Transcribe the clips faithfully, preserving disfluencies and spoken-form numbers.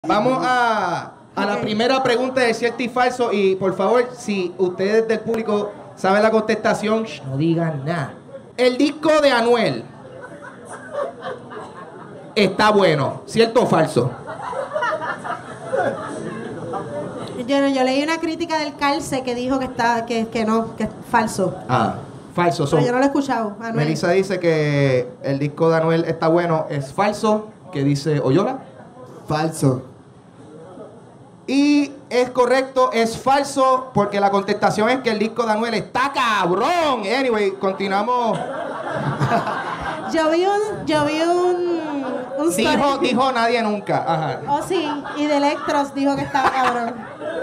Vamos a, a la primera pregunta de cierto y falso. Y por favor, si ustedes del público saben la contestación, shh, no digan nada. El disco de Anuel está bueno, ¿cierto o falso? Yo, yo leí una crítica del Calce que dijo que está que, que no, que es falso. Ah, falso. Pero yo no lo he escuchado. Anuel. Melissa dice que el disco de Anuel está bueno, es falso. ¿Qué dice Oyola? Falso. Y es correcto, es falso, porque la contestación es que el disco de Anuel está cabrón. Anyway, continuamos. Yo vi un, yo vi un, un Dijo, story. dijo nadie nunca. Ajá. Oh, sí, y de Electros dijo que estaba cabrón.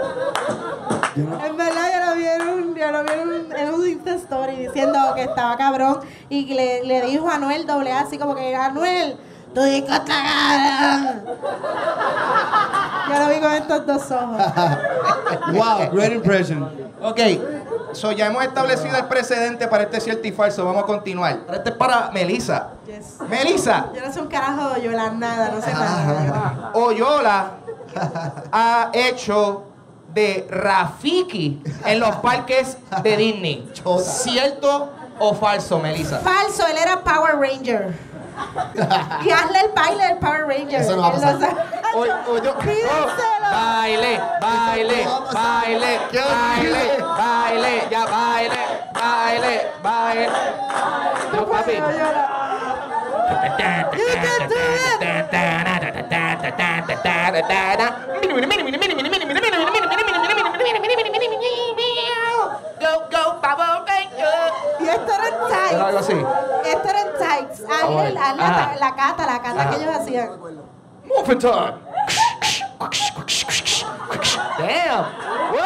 En verdad, yo lo vi en un, yo lo vi en un, en un Insta Story diciendo que estaba cabrón y que le, le dijo a Anuel doble A así como que, Anuel, tu disco está cabrón. Yo lo vi con estos dos ojos. Wow, great impression. Ok, so ya hemos establecido el precedente para este cierto y falso. Vamos a continuar. Este es para Melissa. Yes. Melissa, Yo no sé un carajo de Yola, nada, no sé nada. Oyola ha hecho de Rafiki en los parques de Disney. ¿Cierto o falso, Melissa? Falso, él era Power Ranger. Y hazle el baile del Power Ranger. Eso no va a pasar. Oy- oyo- Pídenselo. oh, baile, baile, baile, baile, baile, ya baile, baile, baile. Yo, papi. You can do it. Go, go, Power Ranger. Y esto era en Era algo tights. así. Esto era en tights. Hazle, hazle Ajá. la, la cata, la cata Ajá. que ellos hacían. Moving time. Damn. Wow.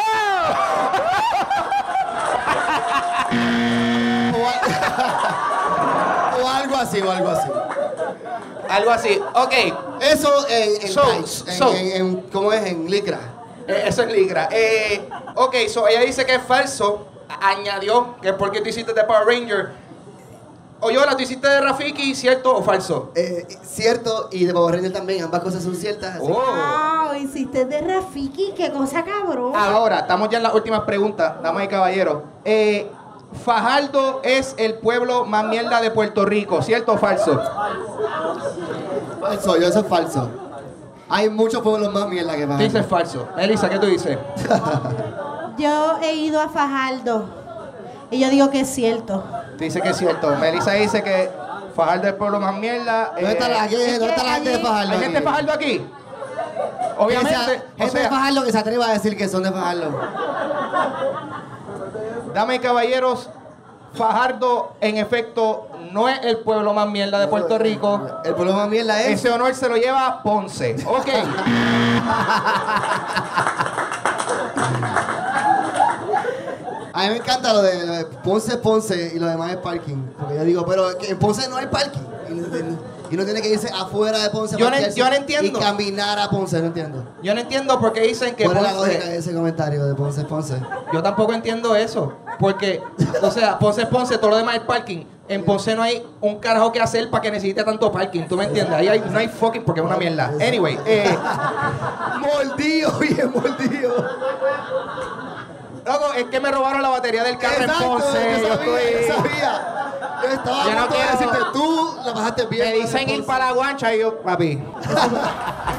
O algo así, o algo así. Algo así. Ok. Eso en, en So, tights, en, so. en, en- ¿cómo es? En licra. Eh, eso es Ligra. Eh, ok, so ella dice que es falso. A- Añadió que porque tú hiciste de Power Ranger. Oyola, tú hiciste de Rafiki, ¿cierto o falso? Eh, cierto, y de Power Ranger también, ambas cosas son ciertas. Así. Oh. Wow, hiciste de Rafiki, qué cosa cabrón. Ahora, estamos ya en las últimas preguntas, damas y caballeros. Eh, Fajardo es el pueblo más mierda de Puerto Rico, ¿cierto o falso? Falso, yo eso es falso. Hay muchos pueblos más mierda que Tú Fajardo. dices falso. Elisa, ¿qué tú dices? Yo he ido a Fajardo y yo digo que es cierto. Tú dices que es cierto. Melissa dice que Fajardo es el pueblo más mierda. ¿Dónde está la, aquí, ¿dónde está la gente de Fajardo? ¿Hay gente de Fajardo aquí? Obviamente. Esa- O gente de sea, Fajardo que se atreva a decir que son de Fajardo. damas y caballeros, Fajardo, en efecto, no es el pueblo más mierda de Puerto Rico. El pueblo más mierda es. Ese honor se lo lleva Ponce. Ok. A mí me encanta lo de, lo de Ponce, Ponce y lo demás es parking. Porque yo digo, pero que en Ponce no hay parking. Y no, y no tiene que irse afuera de Ponce. Yo no- parquearse yo no entiendo. Y caminar a Ponce, no entiendo. Yo no entiendo por qué dicen que ¿Cuál es la lógica Ponce... de ese comentario de Ponce, Ponce? Yo tampoco entiendo eso. Porque, o sea, Ponce es Ponce, todo lo demás es parking. En Ponce no hay un carajo que hacer para que necesite tanto parking. ¿Tú me entiendes? Ahí hay- no hay fucking porque es una mierda. Anyway, eh... Mordido, bien mordido. Loco, es que me robaron la batería del carro en Ponce. yo Yo sabía, yo estoy... sabía. Yo estaba Yo a no punto de quiero- decirte, tú la bajaste bien. Me dicen ir para la guancha y yo, papi.